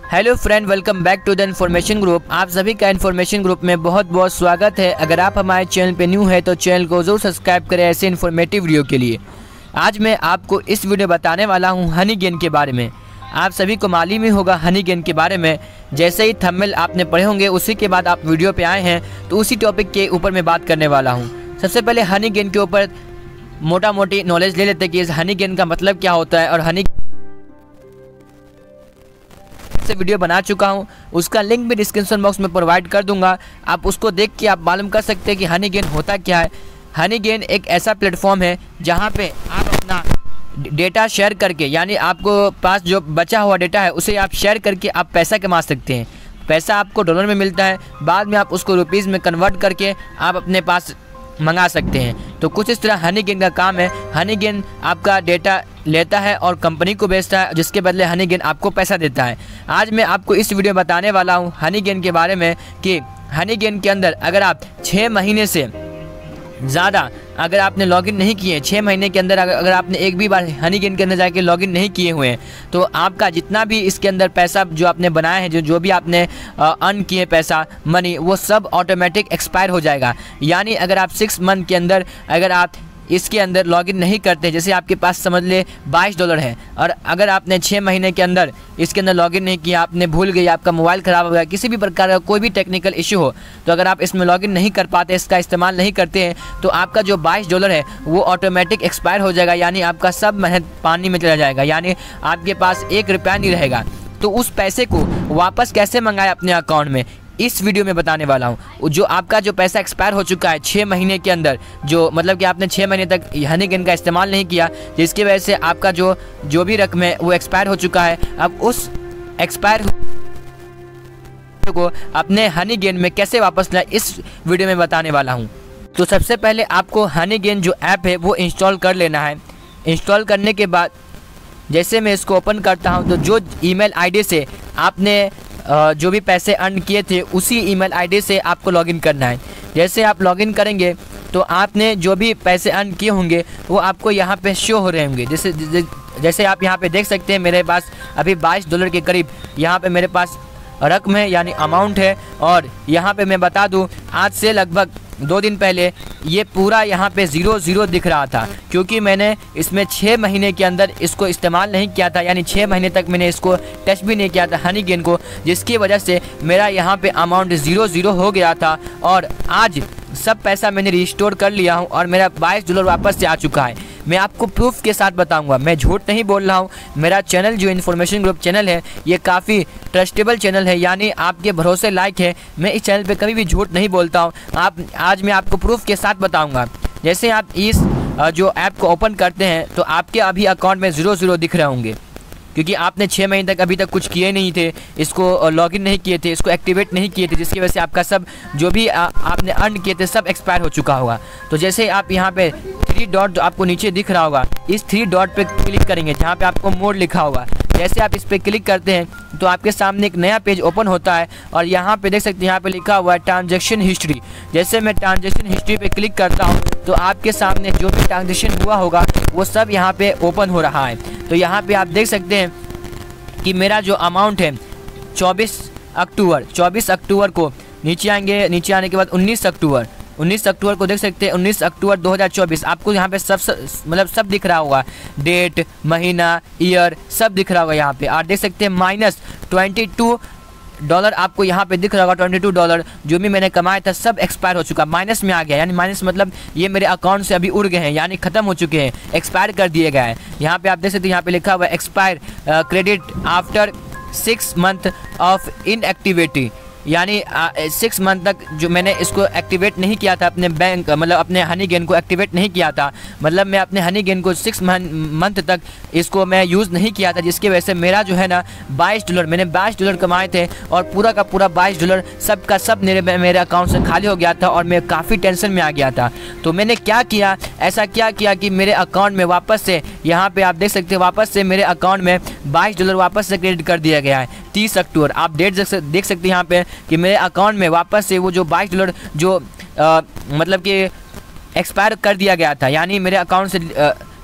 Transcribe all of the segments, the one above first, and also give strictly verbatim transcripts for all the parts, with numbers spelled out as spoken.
Hello friend, welcome back to the information group. आप सभी का इन्फॉर्मेशन ग्रुप में बहुत बहुत स्वागत है। अगर आप हमारे चैनल पे न्यू है तो चैनल को जरूर सब्सक्राइब करें ऐसे इन्फॉर्मेटिव वीडियो के लिए। आज मैं आपको इस वीडियो बताने वाला हूँ हनी गेन के बारे में। आप सभी को मालूम ही होगा हनी गेन के बारे में। जैसे ही थंबनेल आपने पढ़े होंगे उसी के बाद आप वीडियो पे आए हैं, तो उसी टॉपिक के ऊपर मैं बात करने वाला हूँ। सबसे पहले हनी गेन के ऊपर मोटा मोटी नॉलेज ले लेते हैं कि इस हनी गेन का मतलब क्या होता है। और हनी से वीडियो बना चुका हूं, उसका लिंक भी डिस्क्रिप्शन बॉक्स में प्रोवाइड कर दूंगा। आप उसको देख के आप मालूम कर सकते हैं कि हनी गेन होता क्या है। हनी गेन एक ऐसा प्लेटफॉर्म है जहां पे आप अपना डेटा शेयर करके, यानी आपको पास जो बचा हुआ डेटा है उसे आप शेयर करके आप पैसा कमा सकते हैं। पैसा आपको डॉलर में मिलता है, बाद में आप उसको रुपीज़ में कन्वर्ट करके आप अपने पास मंगा सकते हैं। तो कुछ इस तरह हनी गेन का काम है। हनी गेन आपका डेटा लेता है और कंपनी को बेचता है, जिसके बदले हनी गेन आपको पैसा देता है। आज मैं आपको इस वीडियो में बताने वाला हूं हनी गेन के बारे में कि हनी गेन के अंदर अगर आप छः महीने से ज़्यादा अगर आपने लॉगिन नहीं किए, छः महीने के अंदर अगर आपने एक भी बार हनी गेन के अंदर जाके लॉगिन नहीं किए हुए हैं, तो आपका जितना भी इसके अंदर पैसा जो आपने बनाया है, जो जो भी आपने अर्न किए पैसा मनी, वो सब ऑटोमेटिक एक्सपायर हो जाएगा। यानी अगर आप सिक्स मंथ के अंदर अगर आप इसके अंदर लॉगिन नहीं करते, जैसे आपके पास समझ ले बाईस डॉलर है और अगर आपने छः महीने के अंदर इसके अंदर लॉगिन नहीं किया, आपने भूल गए, आपका मोबाइल ख़राब हो गया, किसी भी प्रकार का कोई भी टेक्निकल इशू हो, तो अगर आप इसमें लॉगिन नहीं कर पाते, इसका इस्तेमाल नहीं करते हैं, तो आपका जो बाईस डॉलर है वो ऑटोमेटिक एक्सपायर हो जाएगा। यानी आपका सब मेहनत पानी में चला जाएगा, यानी आपके पास एक रुपया नहीं रहेगा। तो उस पैसे को वापस कैसे मंगाए अपने अकाउंट में, इस वीडियो में बताने वाला हूँ। जो आपका जो पैसा एक्सपायर हो चुका है छः महीने के अंदर, जो मतलब कि आपने छः महीने तक हनी गेन का इस्तेमाल नहीं किया, जिसकी वजह से आपका जो जो भी रकम है वो एक्सपायर हो चुका है, अब उस एक्सपायर को अपने हनी गेन में कैसे वापस लाए, इस वीडियो में बताने वाला हूँ। तो सबसे पहले आपको हनी गेन जो ऐप है वो इंस्टॉल कर लेना है। इंस्टॉल करने के बाद जैसे मैं इसको ओपन करता हूँ, तो जो ईमेल आईडी से आपने जो भी पैसे अर्न किए थे उसी ईमेल आईडी से आपको लॉगिन करना है। जैसे आप लॉगिन करेंगे तो आपने जो भी पैसे अर्न किए होंगे वो आपको यहाँ पे शो हो रहे होंगे। जैसे जैसे आप यहाँ पे देख सकते हैं, मेरे पास अभी बाईस डॉलर के करीब यहाँ पे मेरे पास रकम है, यानी अमाउंट है। और यहाँ पे मैं बता दूँ, आज से लगभग दो दिन पहले ये पूरा यहाँ पे ज़ीरो ज़ीरो दिख रहा था, क्योंकि मैंने इसमें छः महीने के अंदर इसको इस्तेमाल नहीं किया था, यानी छः महीने तक मैंने इसको टच भी नहीं किया था हनी गेन को, जिसकी वजह से मेरा यहाँ पे अमाउंट ज़ीरो ज़ीरो हो गया था। और आज सब पैसा मैंने रिस्टोर कर लिया हूँ और मेरा बाईस डॉलर वापस से आ चुका है। मैं आपको प्रूफ के साथ बताऊंगा, मैं झूठ नहीं बोल रहा हूँ। मेरा चैनल जो इन्फॉर्मेशन ग्रुप चैनल है ये काफ़ी ट्रस्टेबल चैनल है, यानी आपके भरोसे लायक है। मैं इस चैनल पे कभी भी झूठ नहीं बोलता हूँ। आप आज मैं आपको प्रूफ के साथ बताऊंगा। जैसे आप इस जो ऐप को ओपन करते हैं तो आपके अभी अकाउंट में ज़ीरो ज़ीरो दिख रहे होंगे, क्योंकि आपने छः महीने तक अभी तक कुछ किए नहीं थे, इसको लॉगिन नहीं किए थे, इसको एक्टिवेट नहीं किए थे, जिसकी वजह से आपका सब जो भी आ, आपने अर्न किए थे सब एक्सपायर हो चुका होगा। तो जैसे आप यहाँ पे थ्री डॉट जो आपको नीचे दिख रहा होगा, इस थ्री डॉट पे क्लिक करेंगे जहाँ पे आपको मोड लिखा होगा। जैसे आप इस पर क्लिक करते हैं तो आपके सामने एक नया पेज ओपन होता है और यहाँ पे देख सकते हैं यहाँ पे लिखा हुआ है ट्रांजैक्शन हिस्ट्री। जैसे मैं ट्रांजैक्शन हिस्ट्री पे क्लिक करता हूँ तो आपके सामने जो भी ट्रांजैक्शन हुआ होगा वो सब यहाँ पे ओपन हो रहा है। तो यहाँ पे आप देख सकते हैं कि मेरा जो अमाउंट है चौबीस अक्टूबर चौबीस अक्टूबर को नीचे आएंगे, नीचे आने के बाद उन्नीस अक्टूबर उन्नीस अक्टूबर को देख सकते हैं, उन्नीस अक्टूबर दो हज़ार चौबीस आपको यहाँ पे सब मतलब सब दिख रहा होगा, डेट, महीना, ईयर सब दिख रहा होगा यहाँ पे। और देख सकते हैं माइनस ट्वेंटी टू डॉलर आपको यहाँ पे दिख रहा होगा। ट्वेंटी टू डॉलर जो भी मैंने कमाया था सब एक्सपायर हो चुका, माइनस में आ गया। यानी माइनस मतलब ये मेरे अकाउंट से अभी उड़ गए हैं, यानी ख़त्म हो चुके हैं, एक्सपायर कर दिए गए हैं। यहाँ पे आप देख सकते हैं यहाँ पे लिखा हुआ है expire credit after six month of inactivity, यानी सिक्स मंथ तक जो मैंने इसको एक्टिवेट नहीं किया था, अपने बैंक मतलब अपने हनी गेन को एक्टिवेट नहीं किया था, मतलब मैं अपने हनी गेन को सिक्स मंथ तक इसको मैं यूज़ नहीं किया था, जिसकी वजह से मेरा जो है ना बाईस डॉलर मैंने बाईस डॉलर कमाए थे और पूरा का पूरा बाईस डॉलर सब का सब मेरे मेरे अकाउंट से खाली हो गया था और मैं काफ़ी टेंशन में आ गया था। तो मैंने क्या किया, ऐसा क्या किया कि मेरे अकाउंट में वापस से यहाँ पर आप देख सकते हैं वापस से मेरे अकाउंट में बाईस डॉलर वापस से क्रेडिट कर दिया गया है। तीस अक्टूबर आप डेट देख सकते हैं यहाँ पे कि मेरे अकाउंट में वापस से वो जो बाईस डॉलर जो आ, मतलब कि एक्सपायर कर दिया गया था, यानी मेरे अकाउंट से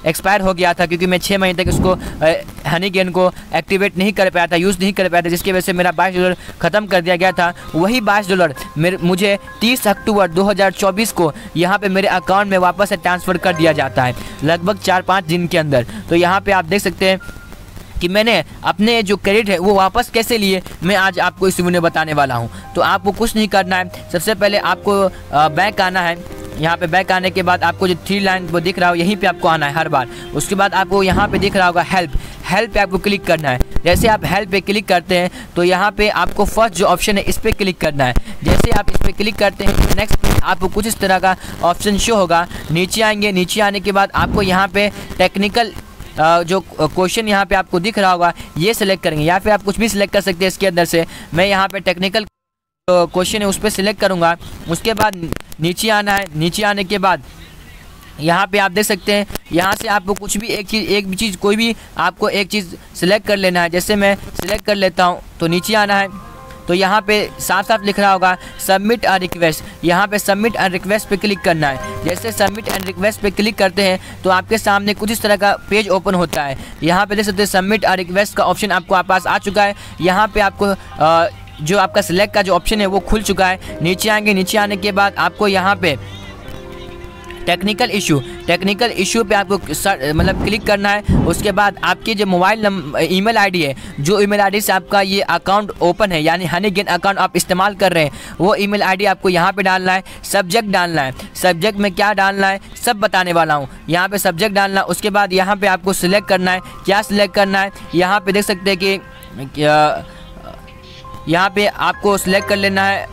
एक्सपायर हो गया था, क्योंकि मैं छः महीने तक इसको हनी गेन को एक्टिवेट नहीं कर पाया था, यूज़ नहीं कर पाया था, जिसकी वजह से मेरा बाईस डॉलर ख़त्म कर दिया गया था। वही बाईस डॉलर मेरे मुझे तीस अक्टूबर दो हज़ार चौबीस को यहाँ पे मेरे अकाउंट में वापस से ट्रांसफ़र कर दिया जाता है, लगभग चार पाँच दिन के अंदर। तो यहाँ पर आप देख सकते हैं कि मैंने अपने जो क्रेडिट है वो वापस कैसे लिए, मैं आज आपको इस वीडियो में बताने वाला हूँ। तो आपको कुछ नहीं करना है, सबसे पहले आपको बैंक आना है। यहाँ पे बैक आने के बाद आपको जो थ्री लाइन वो दिख रहा हो यहीं पे आपको आना है हर बार। उसके बाद आपको यहाँ पे दिख रहा होगा हेल्प, हेल्प पे आपको क्लिक करना है। जैसे आप हेल्प पे क्लिक करते हैं तो यहाँ पे आपको फर्स्ट जो ऑप्शन है इस पर क्लिक करना है। जैसे आप इस पर क्लिक करते हैं तो नेक्स्ट आपको कुछ इस तरह का ऑप्शन शो होगा। नीचे आएंगे, नीचे आने के बाद आपको यहाँ पे टेक्निकल जो क्वेश्चन यहाँ पे आपको दिख रहा होगा ये सिलेक्ट करेंगे, या फिर आप कुछ भी सिलेक्ट कर सकते हैं इसके अंदर से। मैं यहाँ पे टेक्निकल क्वेश्चन है उस पर सिलेक्ट करूँगा। उसके बाद नीचे आना है, नीचे आने के बाद यहाँ पे आप देख सकते हैं यहाँ से आपको कुछ भी एक चीज़ एक भी चीज़ कोई भी आपको एक चीज़ सिलेक्ट कर लेना है। जैसे मैं सिलेक्ट कर लेता हूँ तो नीचे आना है तो यहाँ पे साफ साफ लिख रहा होगा सबमिट अ रिक्वेस्ट। यहाँ पे सबमिट अ रिक्वेस्ट पे क्लिक करना है। जैसे सबमिट अ रिक्वेस्ट पे क्लिक करते हैं तो आपके सामने कुछ इस तरह का पेज ओपन होता है। यहाँ पे देख सकते हैं सबमिट अ रिक्वेस्ट का ऑप्शन आपको आप पास आ चुका है। यहाँ पे आपको आ, जो आपका सिलेक्ट का जो ऑप्शन है वो खुल चुका है। नीचे आएंगे, नीचे आने के बाद आपको यहाँ पे टेक्निकल इशू टेक्निकल इशू पे आपको मतलब क्लिक करना है। उसके बाद आपके जो मोबाइल नंबर ईमेल आईडी है, जो ईमेल आईडी से आपका ये अकाउंट ओपन है यानी हनी गेन अकाउंट आप इस्तेमाल कर रहे हैं, वो ईमेल आईडी आपको यहाँ पे डालना है। सब्जेक्ट डालना है, सब्जेक्ट में क्या डालना है सब बताने वाला हूँ। यहाँ पे सब्जेक्ट डालना है। उसके बाद यहाँ पे आपको सिलेक्ट करना है, क्या सिलेक्ट करना है यहाँ पे देख सकते हैं कि यहाँ पे आपको सिलेक्ट कर लेना है।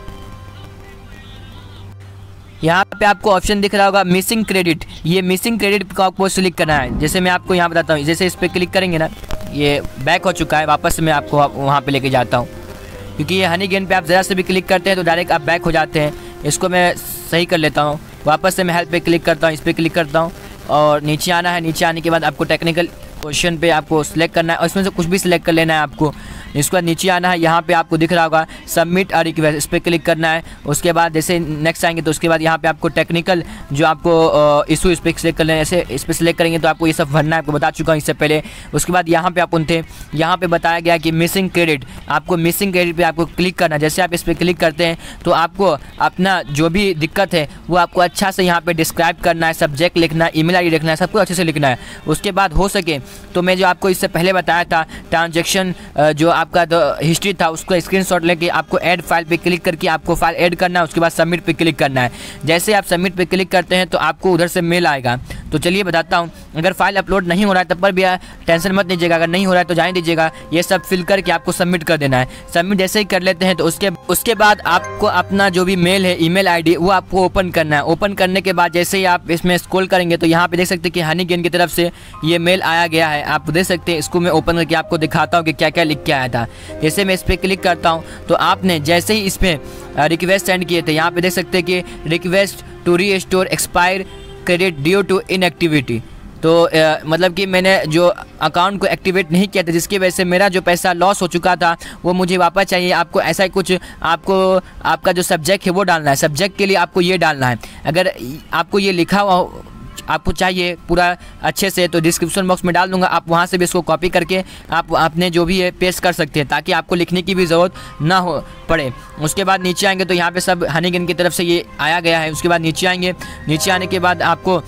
यहाँ पे आपको ऑप्शन दिख रहा होगा मिसिंग क्रेडिट, ये मिसिंग क्रेडिट को आपको सिलेक्ट करना है। जैसे मैं आपको यहाँ बताता हूँ, जैसे इस पर क्लिक करेंगे ना, ये बैक हो चुका है, वापस से मैं आपको वहाँ पे लेके जाता हूँ, क्योंकि ये हनी गेन पे आप ज़रा से भी क्लिक करते हैं तो डायरेक्ट आप बैक हो जाते हैं। इसको मैं सही कर लेता हूँ। वापस से मैं हेल्प पे क्लिक करता हूँ, इस पर क्लिक करता हूँ और नीचे आना है। नीचे आने के बाद आपको टेक्निकल क्वेश्चन पे आपको सिलेक्ट करना है और इसमें से कुछ भी सिलेक्ट कर लेना है आपको। इसके बाद नीचे आना है, यहाँ पे आपको दिख रहा होगा सबमिट अ रिक्वेस्ट, इस पर क्लिक करना है। उसके बाद जैसे नेक्स्ट आएंगे तो उसके बाद यहाँ पे आपको टेक्निकल जो आपको इशू इस पर सिलेक्ट कर लेना है। ऐसे इस पर सिलेक्ट करेंगे तो आपको ये सब भरना है, आपको बता चुका हूँ इससे पहले। उसके बाद यहाँ पे आप उन थे यहाँ पे बताया गया कि मिसिंग क्रेडिट, आपको मिसिंग क्रेडिट पे आपको क्लिक करना है। जैसे आप इस पर क्लिक करते हैं तो आपको अपना जो भी दिक्कत है वो आपको अच्छा से यहाँ पे डिस्क्राइब करना है, सब्जेक्ट लिखना है, ईमेल आईडी लिखना है, सब कुछ अच्छे से लिखना है। उसके बाद हो सके तो मैं जो आपको इससे पहले बताया था ट्रांजेक्शन जो आपका हिस्ट्री था उसको स्क्रीनशॉट लेके आपको ऐड फाइल पे क्लिक करके आपको फाइल ऐड करना है। उसके बाद सबमिट पे क्लिक करना है। जैसे आप सबमिट पे क्लिक करते हैं तो आपको उधर से मेल आएगा। तो चलिए बताता हूँ, अगर फाइल अपलोड नहीं हो रहा है तब पर भी टेंशन मत लीजिएगा, अगर नहीं हो रहा है तो जाने दीजिएगा। ये सब फिल करके आपको सबमिट कर देना है। सबमिट जैसे ही कर लेते हैं तो उसके उसके बाद आपको अपना जो भी मेल है, ईमेल आईडी, वो आपको ओपन करना है। ओपन करने के बाद जैसे ही आप इसमें स्क्रॉल करेंगे तो यहाँ पे देख सकते हैं कि हनी गेन की तरफ से ये मेल आया गया है, आप देख सकते हैं। इसको मैं ओपन करके आपको दिखाता हूँ कि क्या क्या लिख के आया था। जैसे मैं इस पर क्लिक करता हूँ तो आपने जैसे ही इस पर रिक्वेस्ट सेंड किए थे, यहाँ पे देख सकते हैं कि request to restore expire credit due to inactivity. तो आ, मतलब कि मैंने जो अकाउंट को एक्टिवेट नहीं किया था, जिसकी वजह से मेरा जो पैसा लॉस हो चुका था वो मुझे वापस चाहिए। आपको ऐसा ही कुछ आपको आपका जो सब्जेक्ट है वो डालना है। सब्जेक्ट के लिए आपको ये डालना है। अगर आपको ये लिखा हुआ आपको चाहिए पूरा अच्छे से तो डिस्क्रिप्शन बॉक्स में डाल दूंगा, आप वहाँ से भी इसको कॉपी करके आप अपने जो भी है पेस्ट कर सकते हैं, ताकि आपको लिखने की भी ज़रूरत ना हो पड़े। उसके बाद नीचे आएंगे तो यहाँ पे सब हनी गेन की तरफ से ये आया गया है। उसके बाद नीचे आएंगे, नीचे आने के बाद आपको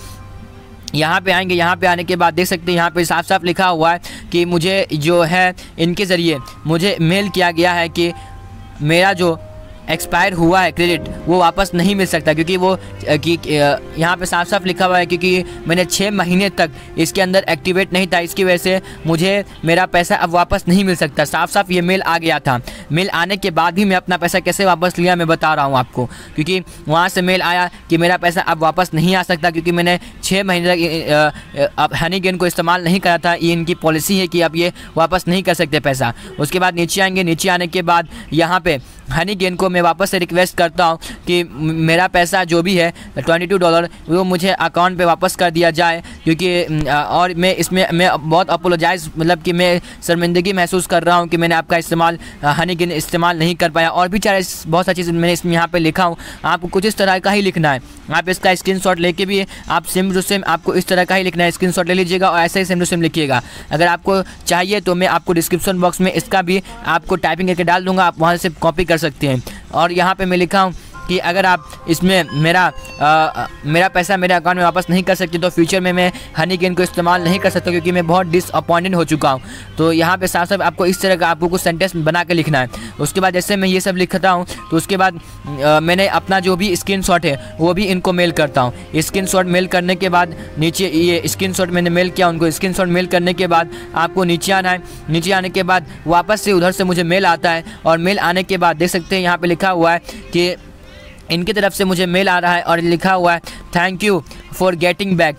यहाँ पे आएंगे। यहाँ पे आने के बाद देख सकते हैं यहाँ पे साफ साफ लिखा हुआ है कि मुझे जो है इनके ज़रिए मुझे मेल किया गया है कि मेरा जो एक्सपायर हुआ है क्रेडिट वो वापस नहीं मिल सकता, क्योंकि वो कि यहाँ पे साफ साफ लिखा हुआ है क्योंकि मैंने छः महीने तक इसके अंदर एक्टिवेट नहीं था, इसकी वजह से मुझे मेरा पैसा अब वापस नहीं मिल सकता। साफ साफ ये मेल आ गया था। मेल आने के बाद भी मैं अपना पैसा कैसे वापस लिया मैं बता रहा हूँ आपको, क्योंकि वहाँ से मेल आया कि मेरा पैसा अब वापस नहीं आ सकता, क्योंकि मैंने छः महीने तक अब हनी गेन को इस्तेमाल नहीं करा था। ये इनकी पॉलिसी है कि अब ये वापस नहीं कर सकते पैसा। उसके बाद नीचे आएंगे, नीचे आने के बाद यहाँ पे हनी गेन को मैं वापस से रिक्वेस्ट करता हूँ कि मेरा पैसा जो भी है ट्वेंटी टू डॉलर वो मुझे अकाउंट पे वापस कर दिया जाए, क्योंकि और मैं इसमें मैं बहुत अपोलोजाइज़ मतलब कि मैं शर्मिंदगी महसूस कर रहा हूँ कि मैंने आपका इस्तेमाल हनी गेन इस्तेमाल नहीं कर पाया। और भी चाहे बहुत सारी चीज़ मैंने इसमें यहाँ पे लिखा हूँ, आपको कुछ इस तरह का ही लिखना है। आप इसका स्क्रीनशॉट लेके भी आप सेम टू सेम आपको इस तरह का ही लिखना है, स्क्रीनशॉट ले लीजिएगा और ऐसे ही सेम टू सेम लिखिएगा। अगर आपको चाहिए तो मैं आपको डिस्क्रिप्शन बॉक्स में इसका भी आपको टाइपिंग करके डाल दूँगा, आप वहाँ से कॉपी कर सकते हैं। और यहाँ पे मैं लिखा हूँ कि अगर आप इसमें मेरा आ, मेरा पैसा मेरे अकाउंट में वापस नहीं कर सकते तो फ्यूचर में मैं हनी गेन को इस्तेमाल नहीं कर सकता, क्योंकि मैं बहुत डिसअपॉइंटेड हो चुका हूँ। तो यहाँ पे साफ साफ आपको इस तरह का आपको कुछ सेंटेंस बना के लिखना है। उसके बाद जैसे मैं ये सब लिखता हूँ तो उसके बाद आ, मैंने अपना जो भी स्क्रीनशॉट है वो भी इनको मेल करता हूँ। स्क्रीनशॉट मेल करने के बाद नीचे ये स्क्रीनशॉट मैंने मेल किया उनको। स्क्रीनशॉट मेल करने के बाद आपको नीचे आना है। नीचे आने के बाद वापस से उधर से मुझे मेल आता है और मेल आने के बाद देख सकते हैं यहाँ पे लिखा हुआ है कि इनकी तरफ से मुझे मेल आ रहा है और लिखा हुआ है thank you for getting back.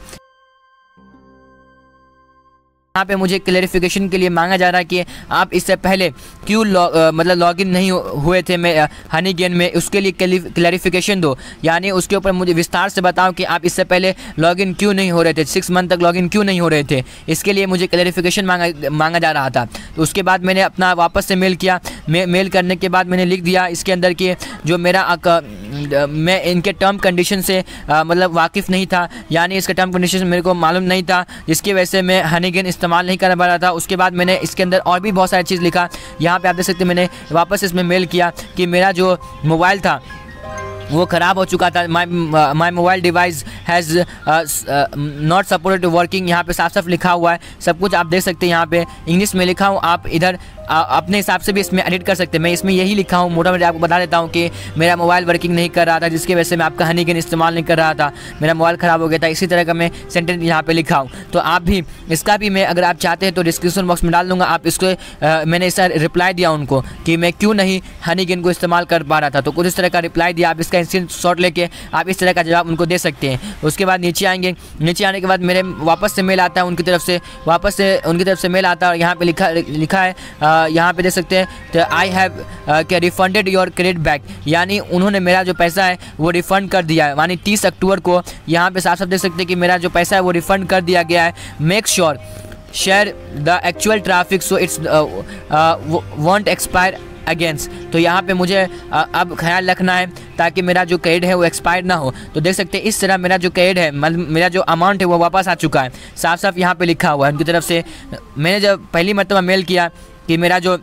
यहाँ पे मुझे क्लैरिफिकेशन के लिए मांगा जा रहा है कि आप इससे पहले क्यों लॉ मतलब लॉगिन नहीं हुए थे मैं हनी गेन में, उसके लिए क्लैरिफिकेशन दो। यानी उसके ऊपर मुझे विस्तार से बताओ कि आप इससे पहले लॉगिन क्यों नहीं हो रहे थे, सिक्स मंथ तक लॉगिन क्यों नहीं हो रहे थे। इसके लिए मुझे क्लैरिफिकेशन मांगा मांगा जा रहा था। तो उसके बाद मैंने अपना वापस से मेल किया। मे, मेल करने के बाद मैंने लिख दिया इसके अंदर कि जो मेरा अक, मैं इनके टर्म कंडीशन से आ, मतलब वाकिफ़ नहीं था, यानी इसका टर्म कंडीशन मेरे को मालूम नहीं था, जिसकी वजह से मैं हनी गेन इस्तेमाल नहीं कर पा रहा था। उसके बाद मैंने इसके अंदर और भी बहुत सारी चीज़ लिखा। यहाँ पे आप देख सकते हैं मैंने वापस इसमें मेल किया कि मेरा जो मोबाइल था वो ख़राब हो चुका था। My my mobile device has not supported working. यहाँ पे साफ साफ लिखा हुआ है, सब कुछ आप देख सकते हैं। यहाँ पे इंग्लिश में लिखा हूँ, आप इधर आ, अपने हिसाब से भी इसमें एडिट कर सकते हैं। मैं इसमें यही लिखा हूँ, मोटा मोटा आपको बता देता हूँ कि मेरा मोबाइल वर्किंग नहीं कर रहा था, जिसकी वजह से मैं आपका हनी गेन इस्तेमाल नहीं कर रहा था, मेरा मोबाइल ख़राब हो गया था। इसी तरह का मैं सेंटेंस यहाँ पे लिखा हूँ। तो आप भी इसका भी मैं अगर आप चाहते हैं तो डिस्क्रिप्शन बॉक्स में डाल दूँगा। आप इसको आ, मैंने इसका रिप्लाई दिया उनको कि मैं क्यों नहीं हनी गेन को इस्तेमाल कर पा रहा था, तो कुछ इस तरह का रिप्लाई दिया। आप इसका स्क्रीन शॉट लेके आप इस तरह का जवाब उनको दे सकते हैं। उसके बाद नीचे आएंगे। नीचे आने के बाद मेरे वापस से मेल आता है उनकी तरफ से, वापस से उनकी तरफ से मेल आता है और यहाँ पे लिखा लिखा है, यहाँ पे देख सकते हैं तो आई हैव क्या रिफंडेड योर क्रेडिट बैक, यानी उन्होंने मेरा जो पैसा है वो रिफ़ंड कर दिया है। यानी तीस अक्टूबर को यहाँ पे साफ साफ देख सकते हैं कि मेरा जो पैसा है वो रिफ़ंड कर दिया गया है। Make sure share the actual traffic so it's won't expire against. तो यहाँ पे मुझे अब ख्याल रखना है ताकि मेरा जो क्रेडिट है वो एक्सपायर ना हो। तो देख सकते हैं इस तरह मेरा जो क्रेडिट है मतलब मेरा जो अमाउंट है वो वापस आ चुका है। साफ साफ यहाँ पे लिखा हुआ है उनकी तरफ से। मैंने जब पहली मरतबा मेल किया कि मेरा जो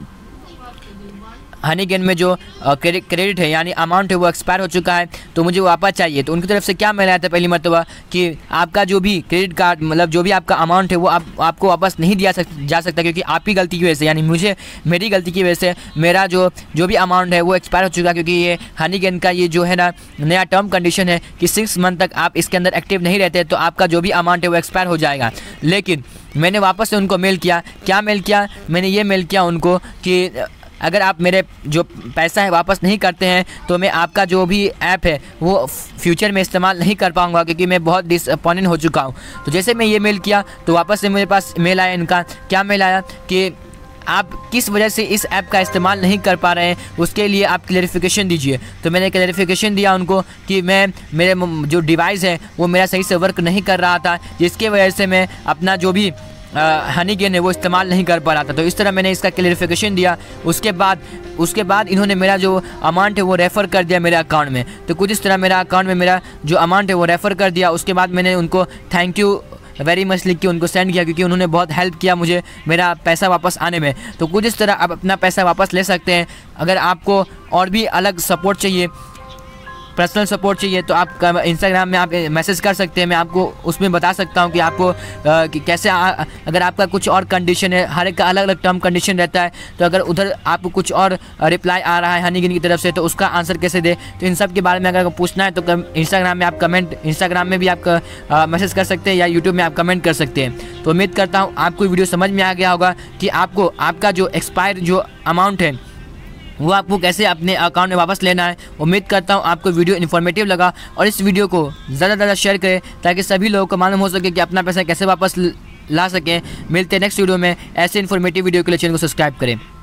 हनी गेन में जो क्रेडिट है यानी अमाउंट है वो एक्सपायर हो चुका है, तो मुझे वापस चाहिए। तो उनकी तरफ से क्या मेल आया था पहली मरतबा कि आपका जो भी क्रेडिट कार्ड मतलब जो भी आपका अमाउंट है वो आप आपको वापस नहीं दिया सक, जा सकता, क्योंकि आपकी गलती की वजह से यानी मुझे मेरी गलती की वजह से मेरा जो जो भी अमाउंट है वो एक्सपायर हो चुका है। क्योंकि ये हनी गेन का ये जो है ना नया टर्म कंडीशन है कि सिक्स मंथ तक आप इसके अंदर एक्टिव नहीं रहते तो आपका जो भी अमाउंट है वो एक्सपायर हो जाएगा। लेकिन मैंने वापस से उनको मेल किया। क्या मेल किया? मैंने ये मेल किया उनको कि अगर आप मेरे जो पैसा है वापस नहीं करते हैं तो मैं आपका जो भी ऐप है वो फ्यूचर में इस्तेमाल नहीं कर पाऊँगा, क्योंकि मैं बहुत डिसअपॉइंटेड हो चुका हूँ। तो जैसे मैं ये मेल किया तो वापस से मेरे पास मेल आया इनका। क्या मेल आया कि आप किस वजह से इस ऐप का इस्तेमाल नहीं कर पा रहे हैं, उसके लिए आप क्लैरिफिकेशन दीजिए। तो मैंने क्लैरिफिकेशन दिया उनको कि मैं मेरे जो डिवाइस है वो मेरा सही से वर्क नहीं कर रहा था, जिसके वजह से मैं अपना जो भी हनी गेन है वो इस्तेमाल नहीं कर पा रहा था। तो इस तरह मैंने इसका क्लैरिफिकेशन दिया। उसके बाद उसके बाद इन्होंने मेरा जो अमाउंट है वो रेफ़र कर दिया मेरे अकाउंट में। तो कुछ इस तरह मेरा अकाउंट में मेरा जो अमाउंट है वो रेफ़र कर दिया। उसके बाद मैंने उनको थैंक यू वेरी मच लिख के उनको सेंड किया, क्योंकि उन्होंने बहुत हेल्प किया मुझे मेरा पैसा वापस आने में। तो कुछ इस तरह आप अपना पैसा वापस ले सकते हैं। अगर आपको और भी अलग सपोर्ट चाहिए, पर्सनल सपोर्ट चाहिए, तो आप इंस्टाग्राम में आप मैसेज कर सकते हैं। मैं आपको उसमें बता सकता हूं कि आपको आ, कि कैसे आ, अगर आपका कुछ और कंडीशन है, हर एक का अलग अलग टर्म कंडीशन रहता है, तो अगर उधर आपको कुछ और रिप्लाई आ रहा है हनी गेन की तरफ से तो उसका आंसर कैसे दे। तो इन सब के बारे में अगर पूछना है तो इंस्टाग्राम में आप कमेंट इंस्टाग्राम में भी आप मैसेज कर सकते हैं या यूट्यूब में आप कमेंट कर सकते हैं। तो उम्मीद करता हूँ आपको वीडियो समझ में आ गया होगा कि आपको आपका जो एक्सपायर जो अमाउंट है वो आपको कैसे अपने अकाउंट में वापस लेना है। उम्मीद करता हूँ आपको वीडियो इन्फॉर्मेटिव लगा और इस वीडियो को ज़्यादा से ज़्यादा शेयर करें ताकि सभी लोगों को मालूम हो सके कि अपना पैसा कैसे वापस ला सकें। मिलते हैं नेक्स्ट वीडियो में। ऐसे इन्फॉर्मेटिव वीडियो के लिए चैनल को सब्सक्राइब करें।